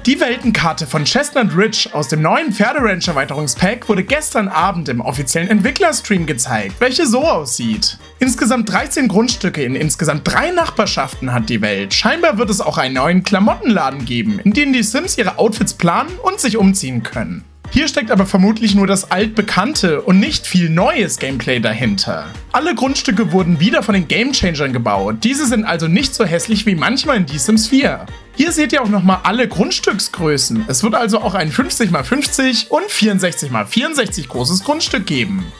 Die Weltenkarte von Chestnut Ridge aus dem neuen Pferderanch-Erweiterungspack wurde gestern Abend im offiziellen Entwicklerstream gezeigt, welche so aussieht. Insgesamt 13 Grundstücke in insgesamt 3 Nachbarschaften hat die Welt. Scheinbar wird es auch einen neuen Klamottenladen geben, in dem die Sims ihre Outfits planen und sich umziehen können. Hier steckt aber vermutlich nur das altbekannte und nicht viel neues Gameplay dahinter. Alle Grundstücke wurden wieder von den Gamechangern gebaut, diese sind also nicht so hässlich wie manchmal in The Sims 4. Hier seht ihr auch nochmal alle Grundstücksgrößen, es wird also auch ein 50×50 und 64×64 großes Grundstück geben.